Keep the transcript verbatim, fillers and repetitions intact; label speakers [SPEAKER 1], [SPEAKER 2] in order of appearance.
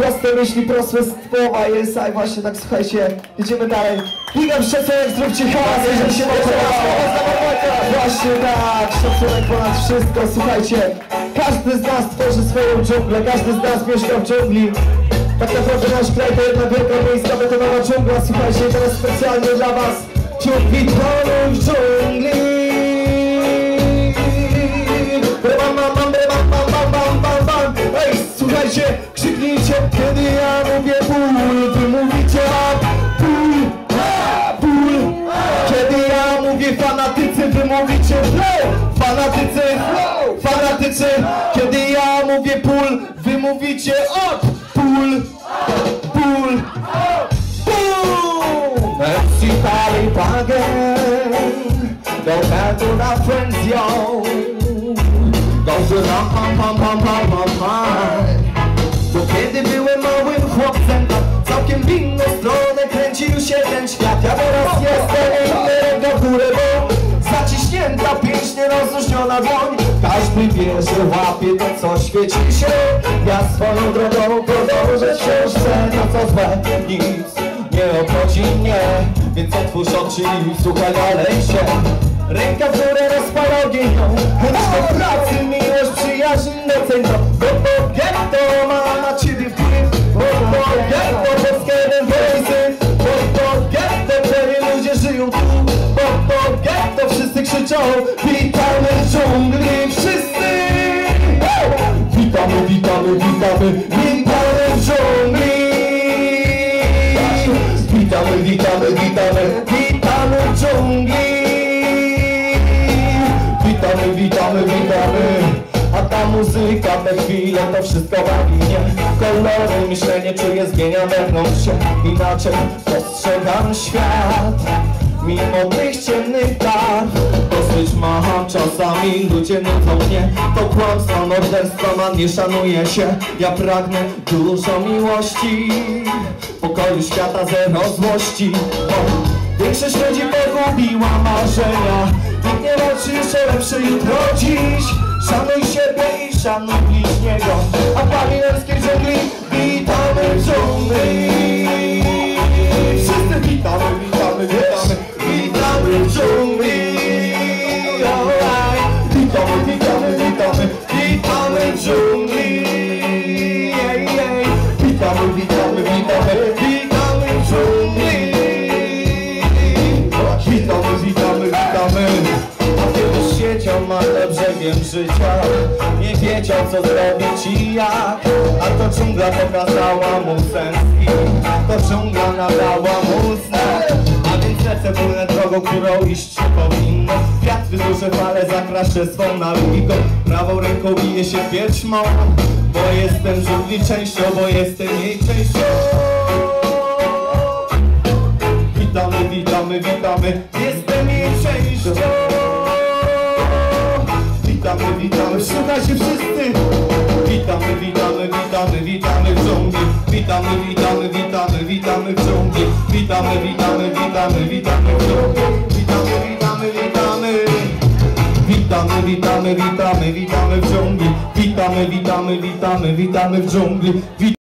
[SPEAKER 1] proste myśli, proste słowa jest, a właśnie tak, słuchajcie, jedziemy dalej. Bigam szacunek, zróbcie hałas, jeżeli się podoba. Właśnie tak, szacunek ponad wszystko, słuchajcie. Każdy z nas tworzy swoją dżunglę, każdy z nas mieszka w dżungli. Tak naprawdę nasz kraj to jedna wielka miejska betonowa dżungla. Słuchajcie, teraz specjalnie dla was ciągwi tonów dżungli. Bam, bam, bam, bam, bam, bam, bam, bam. Ej, słuchajcie, krzyknijcie, kiedy ja mówię ból, wy mówicie a ból, a ból. Kiedy ja mówię fanatycy, wy mówicie flow, fanatycy, flow, fanatycy. Kiedy ja mówię ból, wy mówicie op, ból, ból, ból. M C Taliban, go back to the friends, yo. Dobrze ram, pam, pam, pam, pam, pam, pam. Bo kiedy byłem małym chłopcem, całkiem w inną stronę kręcił się ten świat. Ja teraz jestem inny, ręka w górę, bo zaciśnięta pięśnie, rozluźniona dłoń. Każdy wie, że łapie to, co świeci się. Ja swoją drogą podążę wciąż chcę, na co złe nic nie obchodzi mnie. Więc otwórz oczy i słuchaj dalej się. Ręka w górę, rozpala ogień, chęć do pracy, miłość, przyjaźń, doceń to. Bo to getto ma na ciebie wpływ. Bo to getto, polskie wojsy. Bo to getto, twoje ludzie żyją tu. Bo to getto, wszyscy krzyczą. Witamy w dżungli, wszyscy! Witamy, witamy, witamy, witamy w dżungli. Witamy, witamy, witamy, witamy w dżungli. Witamy, witamy, witamy. A ta muzyka, te chwile, to wszystko bawi mnie. Kolory, myślenie czuję, zmienia wewnątrz się. Inaczej postrzegam świat, mimo tych ciemnych barw. Dosyć mam, czasami ludzie nudzą mnie. To kłamstwa, morderstwa, man nie szanuje się. Ja pragnę dużo miłości, pokoju świata, zero złości. Bo większość ludzi pogubiła marzenia. Nikt nie walczy jeszcze lepsze jutro dziś. Szanuj siebie i szanuj bliźniego. A pamiętskiej dżungli, witamy w dżungli. Wszyscy witamy, witamy, witamy, witamy w dżungli. Alright. Witamy, witamy, witamy, witamy w dżungli. Ej, ej. Witamy, witamy, witamy, witamy w dżungli. Witamy, witamy, witamy. A kiedyś siedział nad brzegiem życia, nie wiedział, co zrobić i jak. A to dżungla pokazała mu sens i to dżungla nadała mu sens. A więc lecę płynę drogą, którą iść powinno. Wiatr duże fale zakrasze swą nalugą. Prawą ręką bije się pierś mą, bo jestem dżungli częścią, bo jestem jej częścią. Witamy, witamy, witamy, jestem jej częścią. Witamy, witamy, słuchajcie wszyscy. Witamy, witamy, witamy, witamy w dżungli. Witamy, witamy, witamy, witamy w dżungli. Witamy, witamy, witamy, witamy w dżungli. Witamy, witamy, witamy. Witamy, witamy, witamy, witamy w dżungli. Witamy, witamy, witamy, witamy w dżungli.